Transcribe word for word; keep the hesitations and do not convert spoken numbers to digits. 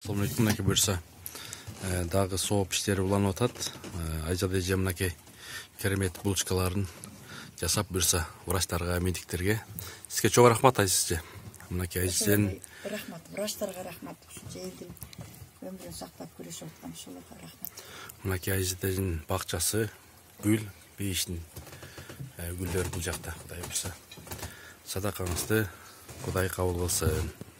Assalamu alaikum mынакей буюрса дагы сооп иштери уланып атат. Айжат эже мынакей керемет булочкаларын жасап буюрса врачтарга, медиктерге. Сизге чоң рахмат Айжат эже. Мынакей Айжаттен рахмат, врачтарга рахмат. Ушунча элдин өмүрүн сактап күрөшүп аткан ушуларга рахмат. Мынакей Айжат эженин бакчасы гүл, бейиштин гүлдөрү бул жакта. Кудай буюрса садакаңызды Кудай кабыл кылсын.